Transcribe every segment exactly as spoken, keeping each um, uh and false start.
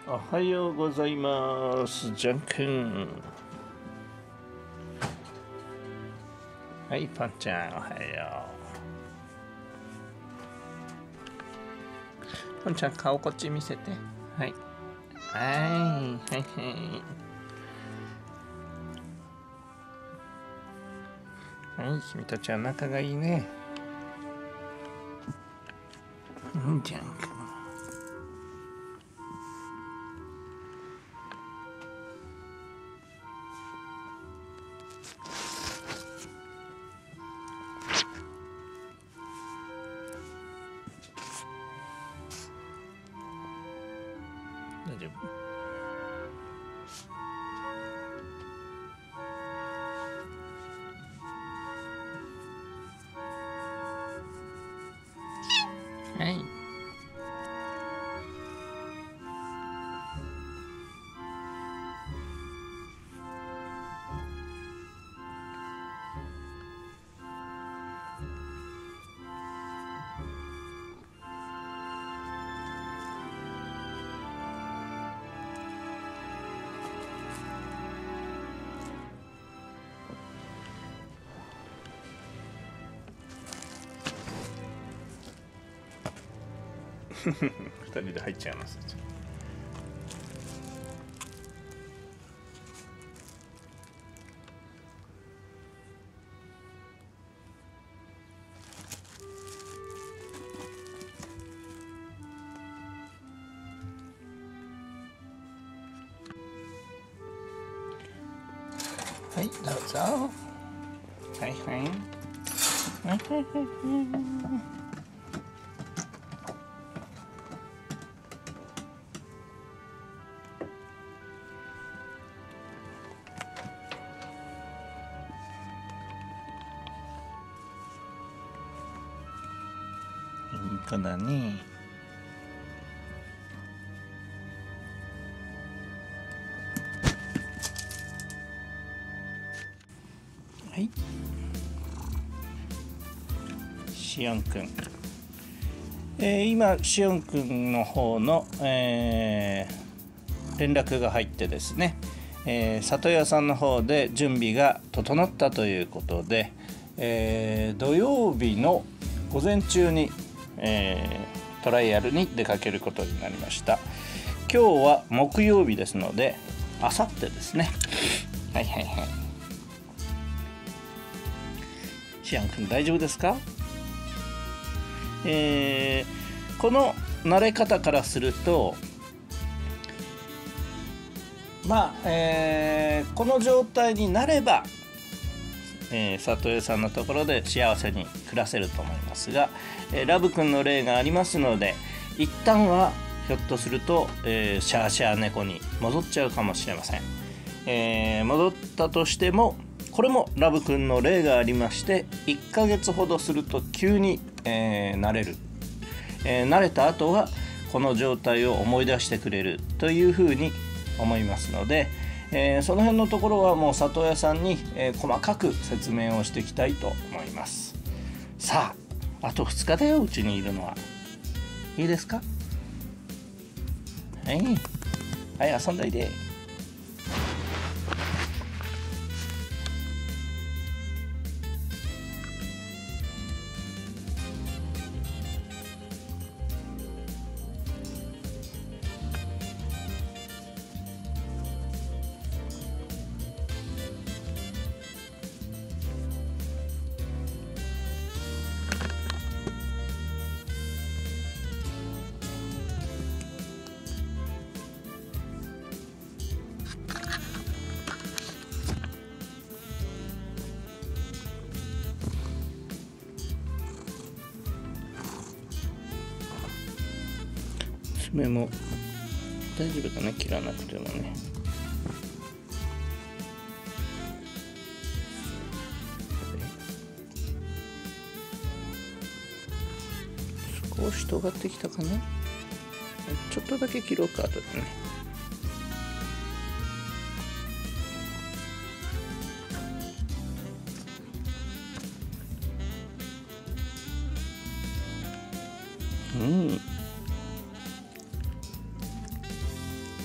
おはようございます。じゃんくん。はい、パンちゃん、おはよう。パンちゃん、顔こっち見せて。はい。はい、はい、はい。はい、君たちは仲がいいね。うん、じゃんくん。大丈夫？はい。二人で入っちゃいます。はい、どうぞ。はいはい。はいはいはいはい。いい子だね。はい。しおんくん。えー、今しおんくんの方の、えー、連絡が入ってですね、えー、里屋さんの方で準備が整ったということで、えー、土曜日の午前中に、えー、トライアルに出かけることになりました。今日は木曜日ですので、あさってですね。はいはいはい。しおんくん大丈夫ですか？えー、この慣れ方からすると、まあ、えー、この状態になれば、えー、里江さんのところで幸せに暮らせると思いますが、えー、ラブくんの例がありますので、一旦はひょっとすると、えー、シャーシャー猫に戻っちゃうかもしれません。えー、戻ったとしても、これもラブくんの例がありまして、いっかげつほどすると急に、えー、慣れる、えー、慣れた後はこの状態を思い出してくれるというふうに思いますので、えー、その辺のところはもう里屋さんに、えー、細かく説明をしていきたいと思います。さあ、あとふつかだよ、うちにいるのは。いいですか？はい、はい、遊んだいで。爪も大丈夫だね、切らなくてもね。少し尖ってきたかな。ちょっとだけ切ろうか、後でね。うん。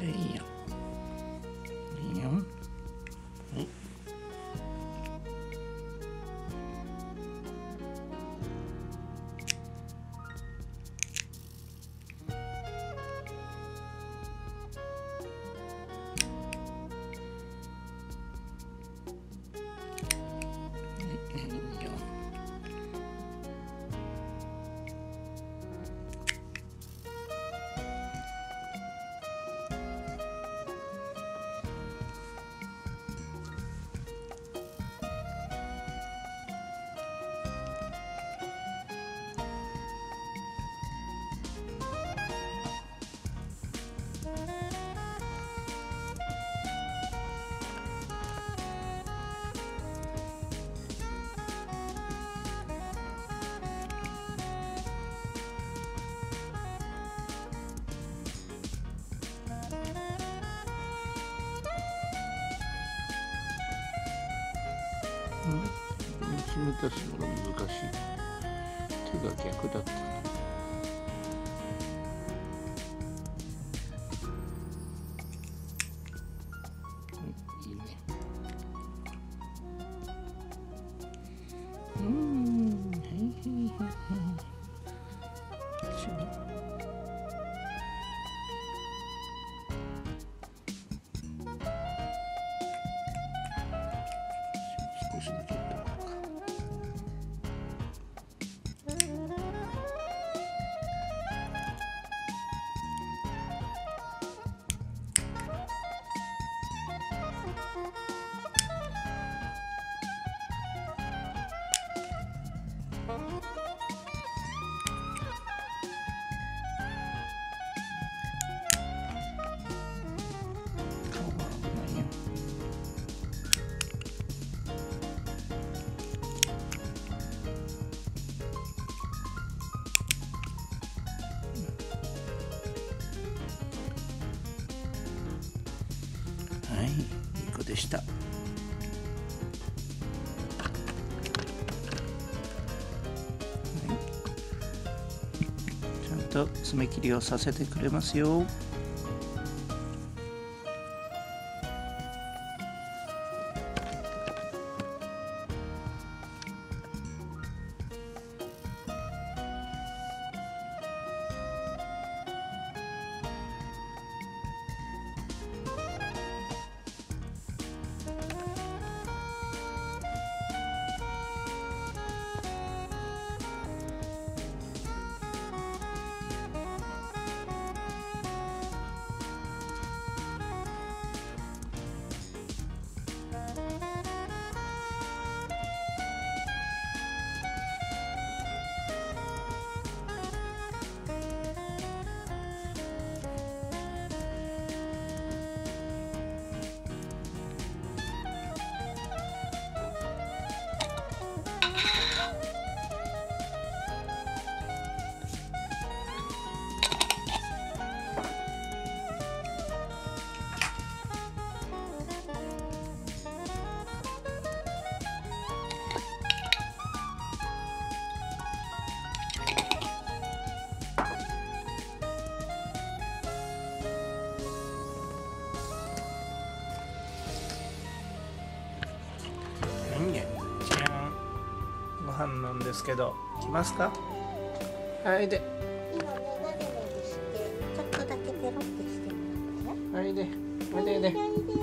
いいよいいよ。はい。娘たちのが難しい。手が逆だった。いいね。うん、はいはいはいはい。少しだけ。はい、いい子でした。はい、ちゃんと爪切りをさせてくれますよ。ご飯なんですけど、来ますか？はいで。 今ね、なでなでして、ちょっとだけペロってしてもらうね。 はいで。おいでおいで。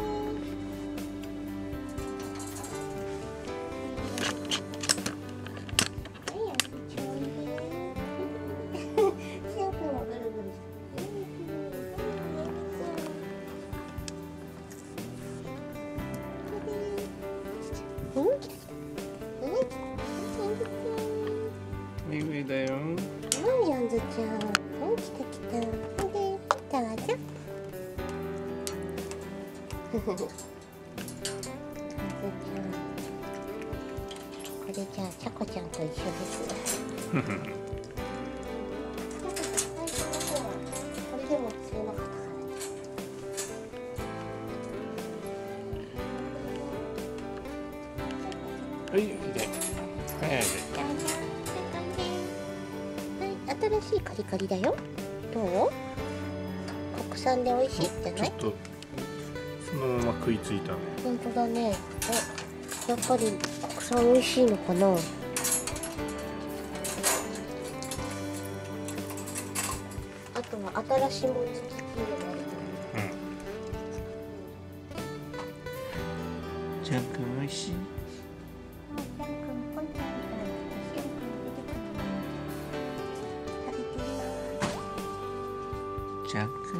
ウイウイだよ。 うん、ヨンズちゃん。うん、来た来た。で、どうぞ。これじゃあ、ちゃこちゃんと一緒です。これでも釣れなかったから。 はい、で。はい、で。 新しいカリカリだよ。どう？ 国産で美味しいじゃない？ ちょっとそのまま食いついたね。 本当だね。あ、やっぱり国産美味しいのかな。あとは新しいもの好きっていうのがあると思う。 うん。ジャン君美味しい。ジャン君。 降りてきた。ジャン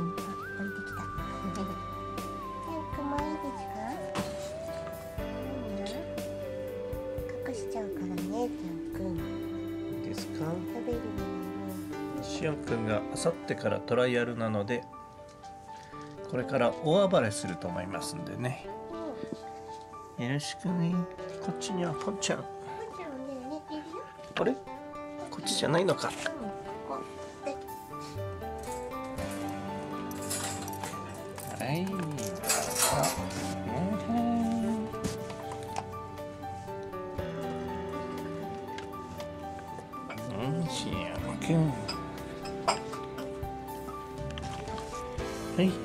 君もいいですか？隠しちゃうからね、ジャン君。 いいですか？ 食べるの。 しおんくんがあさってからトライアルなので、これから大暴れすると思いますんでね。よろしくね。こっちにはポンちゃん。 ポンちゃんはね、寝てるよ。 あれ？こっちじゃないのか。 うん、ここで。 はい。うん、しおくん。はい、はい、はい、はい。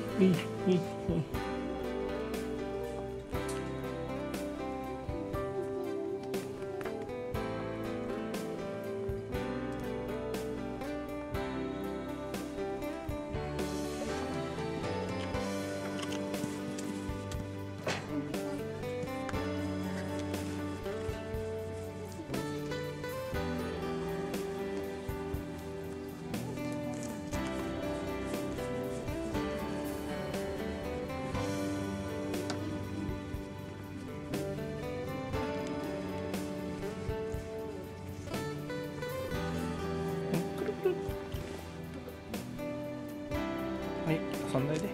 はい、遊んないで。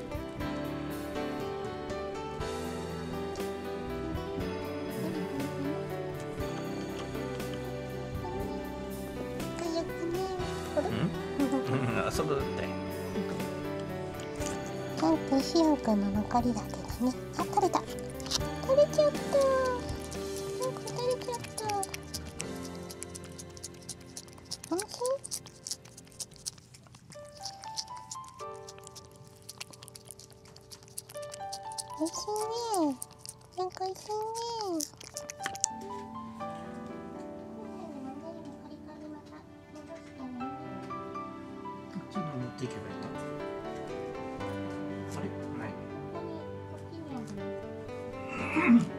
早くね。これ。 うん、遊ぶって。 ジャン君、しおんくんの残りだけどね。あ、取れた。取れちゃった。ジャン君取れちゃった。おいしい？おいしいね。なんかおいしいね。 こっちに持っていけばいいの？あれ？ない。 ここに、こっちにある。